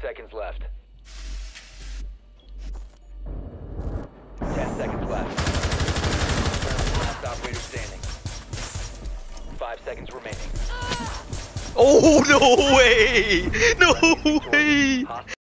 seconds left. 10 seconds left. Last operator standing. 5 seconds remaining. Oh, no way! No way!